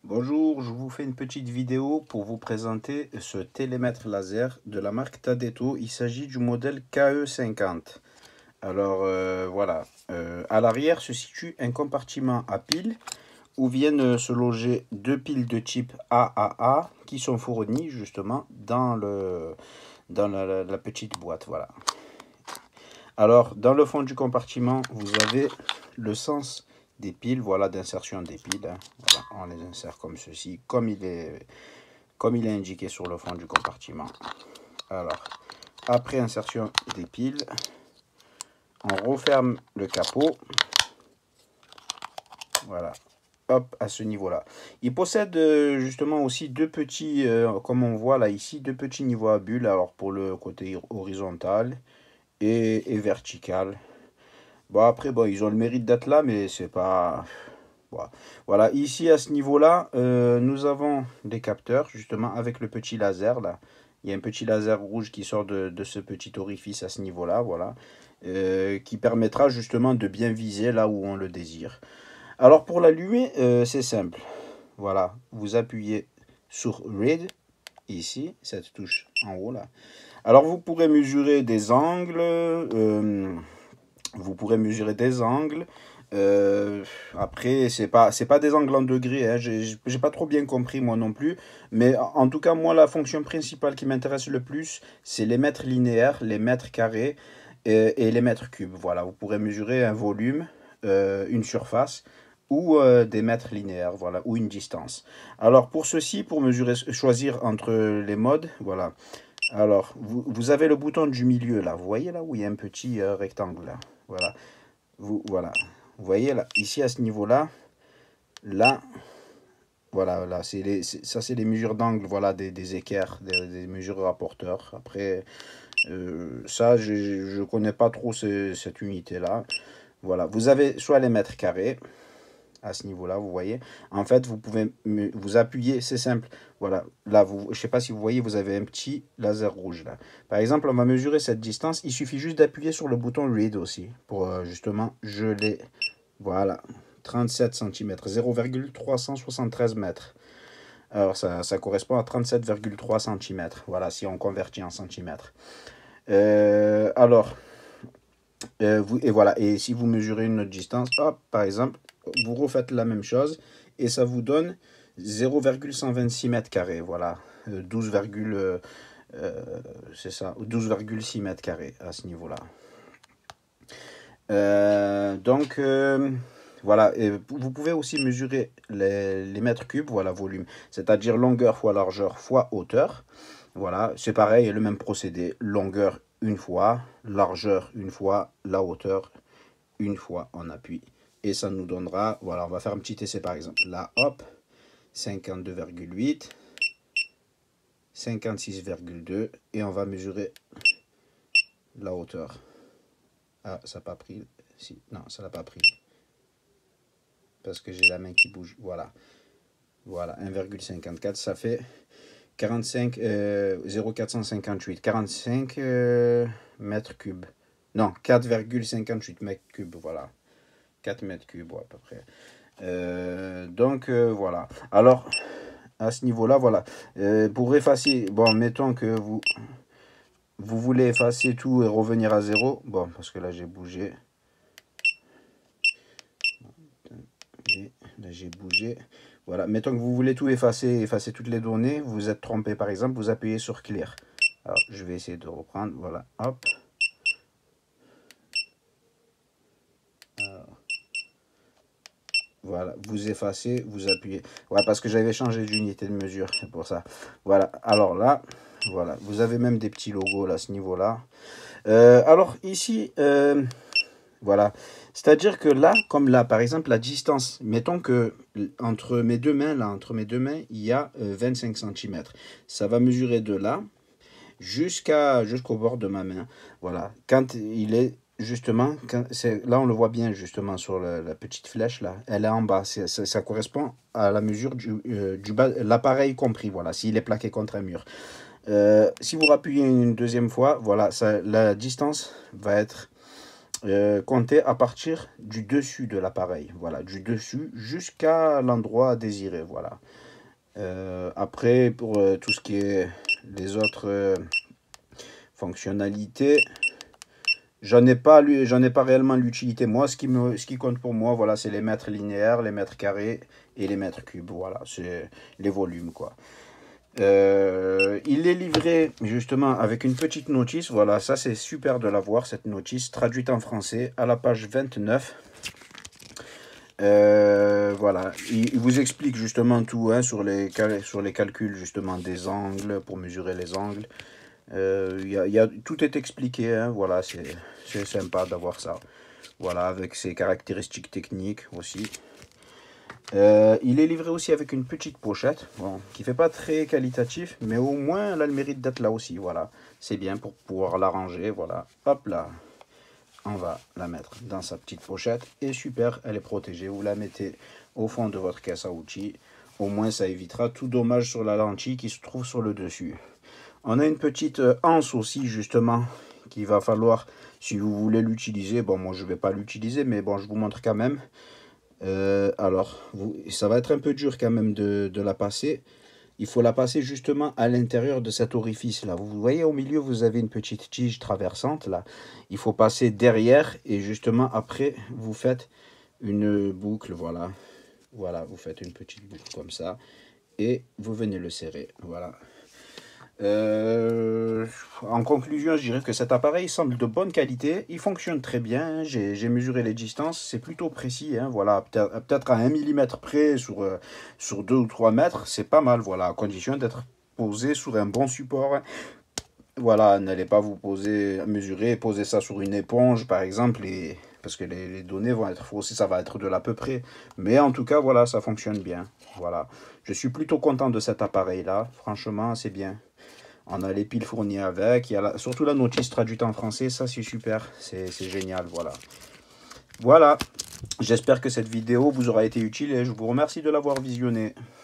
Bonjour, je vous fais une petite vidéo pour vous présenter ce télémètre laser de la marque Tadeto. Il s'agit du modèle KE50. Alors voilà, à l'arrière se situe un compartiment à piles où viennent se loger deux piles de type AAA qui sont fournies justement dans la petite boîte. Voilà. Alors dans le fond du compartiment, vous avez le sens des piles, voilà, d'insertion des piles. Hein. Voilà, on les insère comme ceci, comme il est indiqué sur le fond du compartiment. Alors, après insertion des piles, on referme le capot. Voilà, hop, à ce niveau-là. Il possède justement aussi deux petits, comme on voit là ici, deux petits niveaux à bulles. Alors pour le côté horizontal et vertical. Bon, après, bon, ils ont le mérite d'être là, mais c'est pas... Voilà, ici à ce niveau-là, nous avons des capteurs, justement, avec le petit laser, là. Il y a un petit laser rouge qui sort de ce petit orifice à ce niveau-là, voilà. Qui permettra justement de bien viser là où on le désire. Alors, pour l'allumer, c'est simple. Voilà, vous appuyez sur Read, ici, cette touche en haut, là. Alors, vous pourrez mesurer des angles, après, c'est pas des angles en degrés, hein. J'ai pas trop bien compris moi non plus. Mais en tout cas, moi, la fonction principale qui m'intéresse le plus, c'est les mètres linéaires, les mètres carrés et les mètres cubes. Voilà, vous pourrez mesurer un volume, une surface ou des mètres linéaires, voilà, ou une distance. Alors pour ceci, pour mesurer, choisir entre les modes, voilà. Alors, vous avez le bouton du milieu là, vous voyez là où il y a un petit rectangle là, voilà. Voilà, vous voyez là, ici à ce niveau-là, là, voilà, là, ça c'est les mesures d'angle, voilà, des équerres, des mesures rapporteurs. Après, ça, je connais pas trop cette unité-là. Voilà, vous avez soit les mètres carrés, à ce niveau-là, vous voyez. En fait, vous pouvez vous appuyer, c'est simple. Voilà, là, je ne sais pas si vous voyez, vous avez un petit laser rouge là. Par exemple, on va mesurer cette distance. Il suffit juste d'appuyer sur le bouton Read aussi pour justement geler. Voilà, 37 cm, 0,373 mètres. Alors, ça correspond à 37,3 cm. Voilà, si on convertit en centimètres. Alors, et voilà, et si vous mesurez une autre distance, hop, par exemple, vous refaites la même chose et ça vous donne 0,126 mètres carrés, voilà, 12, c'est ça, 12,6 mètres carrés à ce niveau-là. Donc, voilà, et vous pouvez aussi mesurer les mètres cubes, voilà, volume, c'est-à-dire longueur fois largeur fois hauteur. Voilà, c'est pareil, le même procédé, longueur une fois, largeur une fois, la hauteur une fois, on appuie. Et ça nous donnera, voilà, on va faire un petit essai par exemple. Là, hop, 52,8, 56,2 et on va mesurer la hauteur. Ah, ça n'a pas pris. Si, non, ça n'a pas pris. Parce que j'ai la main qui bouge. Voilà. Voilà, 1,54. Ça fait 45, 0,458. 45 mètres cubes. Non, 4,58 mètres cubes. Voilà. 4 mètres cubes, ouais, à peu près. Donc, voilà. Alors, à ce niveau-là, voilà. Pour effacer, bon, mettons que vous voulez effacer tout et revenir à zéro. Bon, parce que là, j'ai bougé. Là, j'ai bougé. Voilà, mettons que vous voulez tout effacer toutes les données. Vous vous êtes trompé, par exemple, vous appuyez sur Clear. Alors, je vais essayer de reprendre. Voilà, hop. Alors, voilà, vous effacez, vous appuyez. Ouais, parce que j'avais changé d'unité de mesure, c'est pour ça. Voilà, alors là, voilà, vous avez même des petits logos là, à ce niveau-là. Alors ici, voilà, c'est-à-dire que là, comme là, par exemple, la distance, mettons que entre mes deux mains, là, il y a 25 cm. Ça va mesurer de là jusqu'au bord de ma main. Voilà, quand il est justement, là on le voit bien justement sur la petite flèche là, elle est en bas, ça correspond à la mesure du bas, l'appareil compris, voilà, s'il est plaqué contre un mur. Si vous rappuyez une deuxième fois, voilà, la distance va être comptez à partir du dessus de l'appareil. Voilà, du dessus jusqu'à l'endroit désiré. Voilà. Après, pour tout ce qui est les autres fonctionnalités, j'en ai pas réellement l'utilité. Moi, ce qui compte pour moi, voilà, c'est les mètres linéaires, les mètres carrés et les mètres cubes. Voilà, c'est les volumes, quoi. Il est livré justement avec une petite notice. Voilà, ça c'est super de l'avoir, cette notice traduite en français à la page 29. Voilà, il vous explique justement tout hein, sur les calculs justement des angles, pour mesurer les angles. Tout est expliqué, hein, voilà, c'est sympa d'avoir ça. Voilà, avec ses caractéristiques techniques aussi. Il est livré aussi avec une petite pochette, bon, qui fait pas très qualitatif, mais au moins elle a le mérite d'être là aussi, voilà. C'est bien pour pouvoir la ranger, voilà. Hop là, on va la mettre dans sa petite pochette, et super, elle est protégée. Vous la mettez au fond de votre caisse à outils, au moins ça évitera tout dommage sur la lentille qui se trouve sur le dessus. On a une petite anse aussi, justement, qu'il va falloir, si vous voulez l'utiliser, bon, moi je vais pas l'utiliser, mais bon, je vous montre quand même. Alors, ça va être un peu dur quand même de la passer. Il faut la passer justement à l'intérieur de cet orifice là. Vous voyez au milieu, vous avez une petite tige traversante là. Il faut passer derrière et justement après, vous faites une boucle, voilà. Voilà, vous faites une petite boucle comme ça et vous venez le serrer, voilà. En conclusion, je dirais que cet appareil semble de bonne qualité, il fonctionne très bien, j'ai mesuré les distances, c'est plutôt précis, hein, voilà, peut-être à 1 mm près sur 2 ou 3 mètres, c'est pas mal, voilà, à condition d'être posé sur un bon support. Voilà, n'allez pas vous mesurer, poser ça sur une éponge par exemple, parce que les données vont être faussées, ça va être de l'à peu près. Mais en tout cas, voilà, ça fonctionne bien. Voilà, je suis plutôt content de cet appareil-là, franchement, c'est bien. On a les piles fournies avec, il y a surtout la notice traduite en français, ça c'est super, c'est génial, voilà. Voilà, j'espère que cette vidéo vous aura été utile et je vous remercie de l'avoir visionnée.